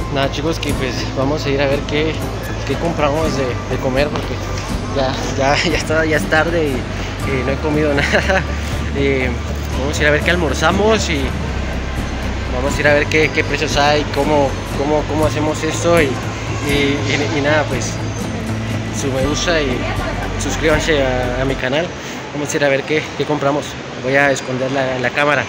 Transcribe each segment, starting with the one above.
nada chicos, que pues vamos a ir a ver qué compramos de comer, porque ya es tarde y no he comido nada. Vamos a ir a ver qué almorzamos y vamos a ir a ver qué precios hay, cómo hacemos esto y nada, pues su me gusta y suscríbanse a mi canal. Vamos a ir a ver qué compramos. Voy a esconder la cámara.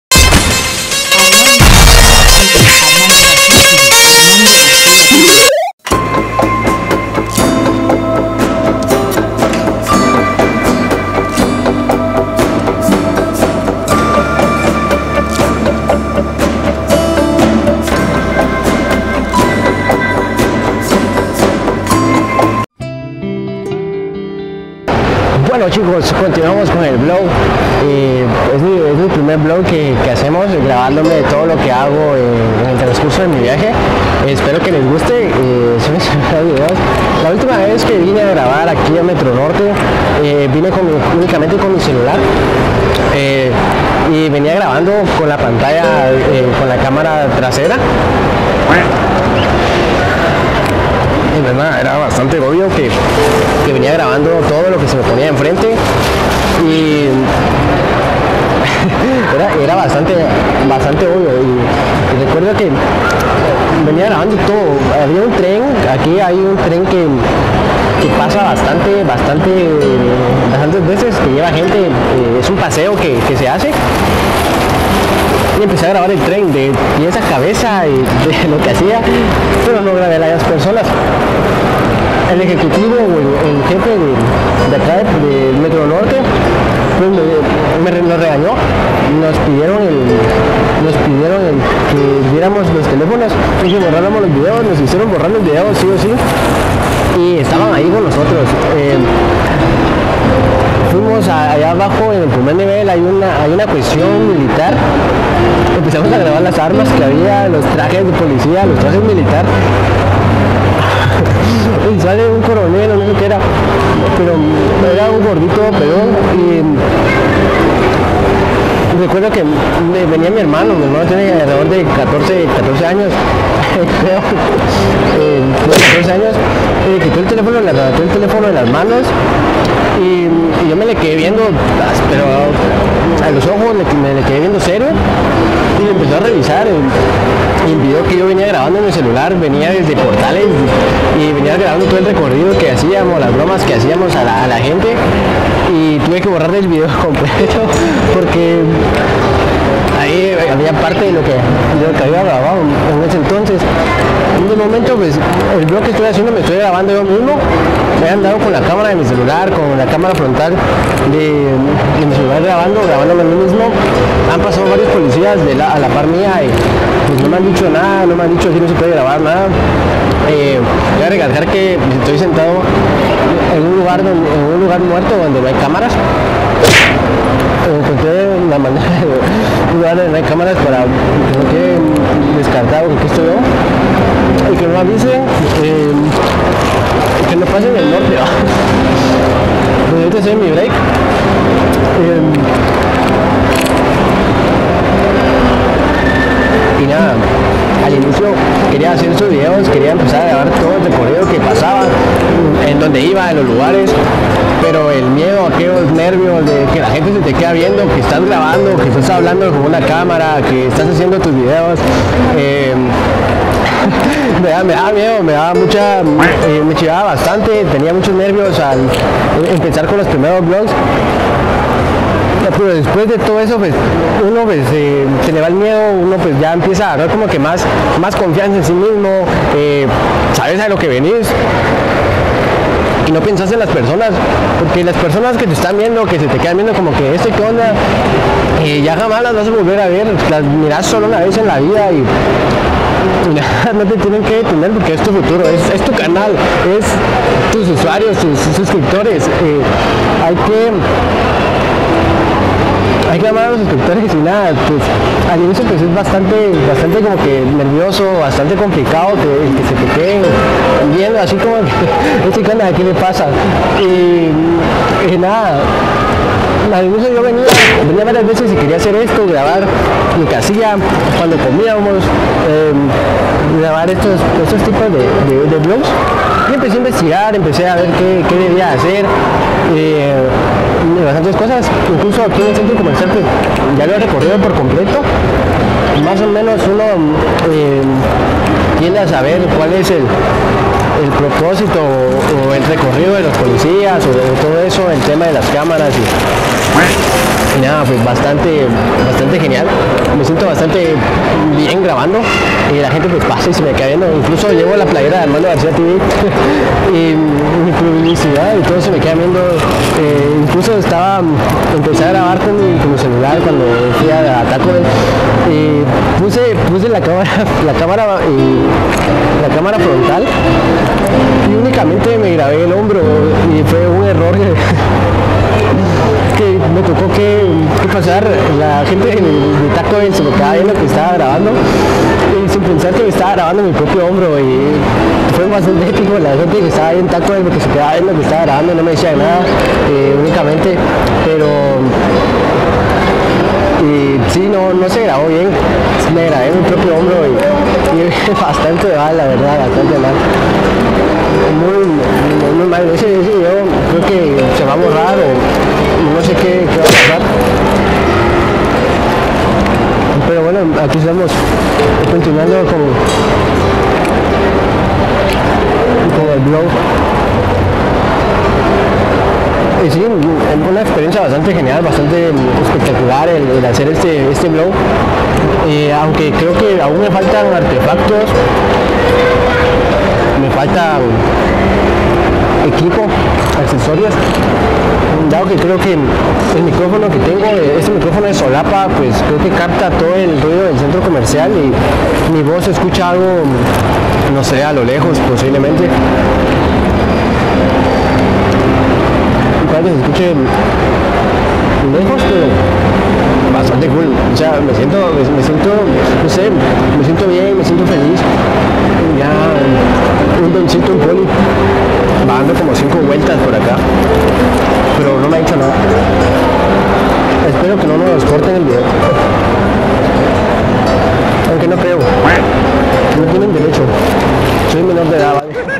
Bueno chicos, continuamos con el vlog. Es mi primer vlog que hacemos, grabándome todo lo que hago en el transcurso de mi viaje. Espero que les guste. Son mis primeros videos. La última vez que vine a grabar aquí a Metro Norte, vine únicamente con mi celular y venía grabando con la pantalla, con la cámara trasera. En verdad era bastante obvio que venía grabando todo lo que se me ponía enfrente y era bastante obvio, y recuerdo que venía grabando todo. Había un tren, aquí hay un tren que pasa bastantes veces, que lleva gente, es un paseo que se hace. Y empecé a grabar el tren de pies a cabeza y de lo que hacía, pero no grabé a las personas. El ejecutivo o el jefe de acá del Metro Norte pues nos regañó, nos pidieron que diéramos los teléfonos y que borráramos los videos. Nos hicieron borrar los videos sí o sí, y estaban ahí con nosotros. Fuimos allá abajo en el primer nivel, hay una cuestión militar. Empezamos a grabar las armas que había, los trajes de policía, los trajes militar. Y sale un coronel, no sé qué era, pero era un gordito pedón. Y recuerdo que venía mi hermano tiene alrededor de 14 años, creo, 14 años, quitó el teléfono, le arrebató el teléfono de las manos. Y yo me le quedé viendo, pero a los ojos me le quedé viendo serio, y le empezó a revisar el video que yo venía grabando en el celular. Venía desde Portales y venía grabando todo el recorrido que hacíamos, las bromas que hacíamos a la gente, y tuve que borrar el video completo porque ahí había parte de lo que había grabado en ese entonces. En un momento, pues el vlog que estoy haciendo me estoy grabando yo mismo. Me he andado con la cámara de mi celular, con la cámara frontal de mi celular, grabándome a mí mismo. Han pasado varios policías a la par mía y pues no me han dicho nada, no me han dicho si no se puede grabar nada. Voy a recalcar que estoy sentado en un lugar muerto donde no hay cámaras. Encontré la manera de un lugar donde no hay cámaras para que no quede descartado que aquí estoy yo, y que no avisen, que no pasen el norte. Pues ahorita estoy en mi break. Y nada, al inicio quería hacer estos videos, quería empezar a grabar todo el recorrido que pasaba, en donde iba, en los lugares, pero el miedo, aquellos nervios de que la gente se te queda viendo, que estás grabando, que estás hablando con una cámara, que estás haciendo tus videos, me daba miedo, me chivaba bastante, tenía muchos nervios al empezar con los primeros vlogs. Pero después de todo eso, pues uno se le va el miedo, uno pues ya empieza a agarrar como que más confianza en sí mismo, sabes a lo que venís y no piensas en las personas, porque las personas que te están viendo, que se te quedan viendo como que ¿qué onda? Ya jamás las vas a volver a ver, las mirás solo una vez en la vida y no te tienen que detener, porque es tu futuro, es tu canal, es tus usuarios, tus suscriptores. Hay que amar a los suscriptores y nada, pues al inicio pues es bastante como que nervioso, bastante complicado que se te queden viendo así como este canal, ¿qué le pasa? Y nada, al inicio yo venía varias veces y quería hacer esto, grabar mi casilla cuando comíamos, grabar estos tipos de vlogs. Y empecé a investigar, empecé a ver qué debía hacer, bastantes cosas. Incluso aquí en el centro comercial pues, ya lo he recorrido por completo. Más o menos uno tiende a saber cuál es el propósito o el recorrido de los policías o todo eso, el tema de las cámaras y nada, pues bastante genial. Me siento bastante bien grabando y la gente pues pasa y se me queda viendo. Incluso llevo la playera de Armando García TV y mi publicidad y todo se me queda viendo. Incluso empecé a grabar con mi celular cuando fui a Taco Bell y puse la cámara frontal y únicamente me grabé el hombro y fue un error que me tocó que pasar. La gente de Taco Bell se me quedaba viendo que estaba grabando y sin pensar que me estaba grabando mi propio hombro y fue bastante épico. La gente que estaba ahí en Taco Bell porque se quedaba viendo que estaba grabando, no me decía nada únicamente, pero y sí, no se grabó bien, me grabé mi propio hombro y bastante mal, la verdad, bastante mal. Muy mal. Ese video creo que se va a borrar o no sé qué va a pasar. Pero bueno, aquí estamos continuando con el blog. Y sí, una experiencia bastante genial, bastante espectacular el hacer este blog. Aunque creo que aún me faltan artefactos, me falta equipo, accesorios, dado que creo que el micrófono que tengo, este micrófono de solapa, pues creo que capta todo el ruido del centro comercial y mi voz se escucha algo, no sé, a lo lejos posiblemente. Puede que se escuche lejos, pero bastante cool. O sea, me siento, no sé, me siento bien, me siento feliz. Ya un doncito, un poli, va dando como 5 vueltas por acá, pero no me ha dicho nada. Espero que no nos corten el video, aunque no creo, no tienen derecho, soy menor de edad, ¿vale?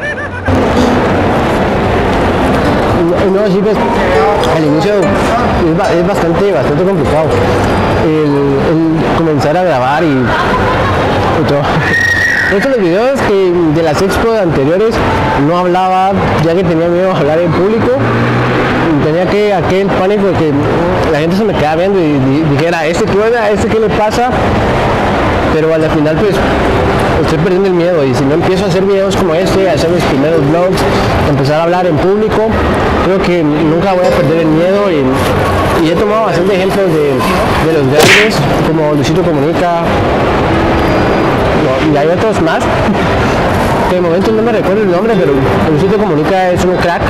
No, sí, pues al inicio es bastante complicado el comenzar a grabar y todo. Estos los videos que de las expos anteriores no hablaba, ya que tenía miedo a hablar en público, tenía aquel pánico de que la gente se me quedaba viendo y dijera, ¿qué le pasa? Pero al final pues estoy perdiendo el miedo y si no empiezo a hacer videos como este, a hacer mis primeros vlogs, empezar a hablar en público, creo que nunca voy a perder el miedo y he tomado bastante ejemplos de los grandes como Luisito Comunica y hay otros más que de momento no me recuerdo el nombre, pero Luisito Comunica es un crack.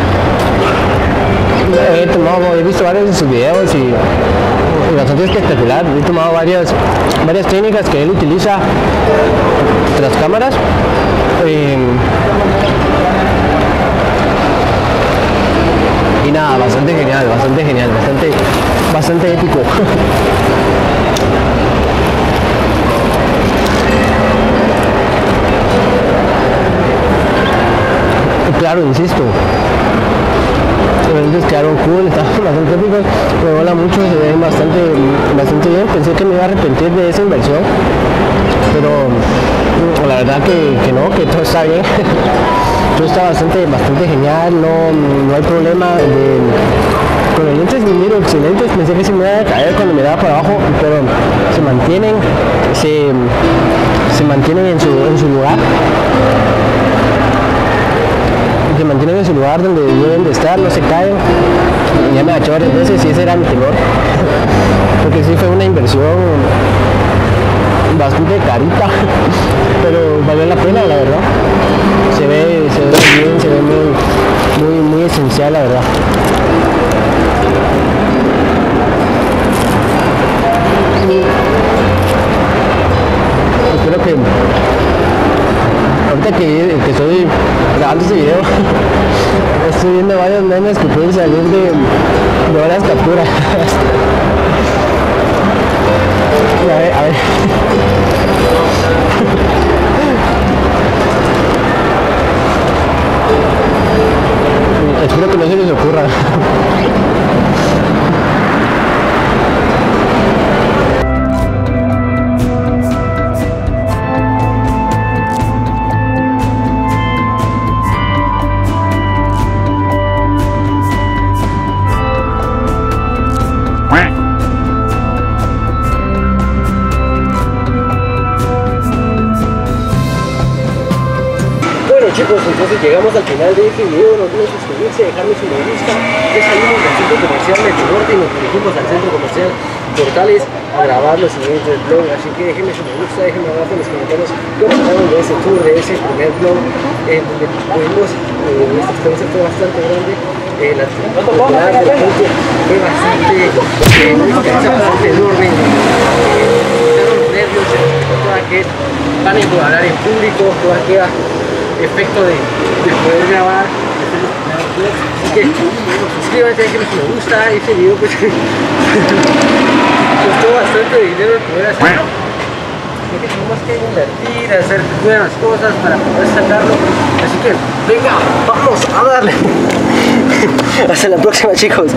He visto varios de sus videos y bastante espectacular. He tomado varias técnicas que él utiliza tras cámaras. Y nada, bastante genial, bastante épico. Claro, insisto, los eventos quedaron cool, estaban bastante épicos, me mola mucho, se ven bastante bien. Pensé que me iba a arrepentir de esa inversión, pero la verdad que no, que todo está bien. Todo está bastante genial, no hay problema con los lentes, me miro excelentes. Pensé que se me iba a caer cuando me daba para abajo, pero se mantienen en su lugar. Se mantienen en su lugar donde deben de estar, no se caen. Ya me agachó varias veces y ese era mi temor, porque sí fue una inversión bastante carita, pero valió la pena, la verdad. Se ve bien, se ve muy esencial, la verdad. Espero que ahorita que estoy grabando este video estoy viendo varios memes que pueden salir de varias capturas. A ver. chicos, entonces llegamos al final de este video. No olviden suscribirse, dejarme su me gusta. Ya salimos del centro comercial Metro Norte y nos dirigimos al centro comercial Portales a grabar los siguientes del vlog. Así que déjenme su me gusta, déjenme abajo en los comentarios qué opinaron de ese tour, de ese primer vlog, donde pudimos, esta experiencia fue bastante grande. La temporada de la gente fue bastante, una experiencia bastante enorme. Los nervios, se respetó todo aquel pánico de hablar en público, todo aquel efecto de poder grabar. Así que suscríbanse, déjenme si me gusta este video, pues costó bastante dinero el poder hacerlo, porque tenemos que invertir, hacer buenas cosas para poder sacarlo. Así que venga, vamos a darle. Hasta la próxima, chicos.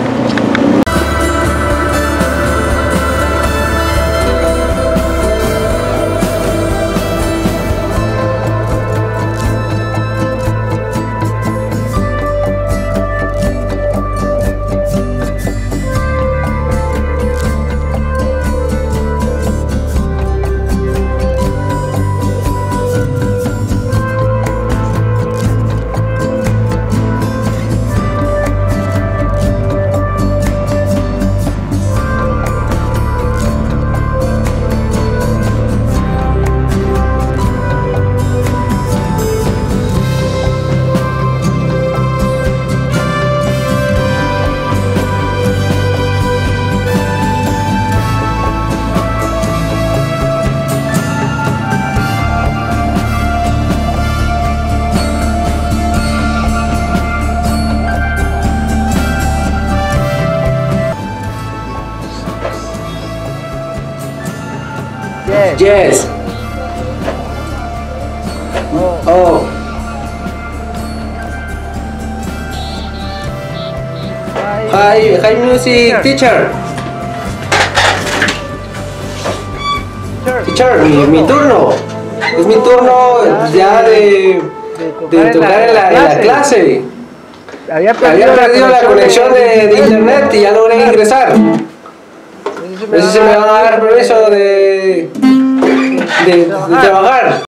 Yes. Oh. Hi music teacher. Teacher, mi turno. Es mi turno ya de tocar en la clase. Había perdido la conexión de internet y ya logré ingresar. No sé si me van a dar permiso de trabajar.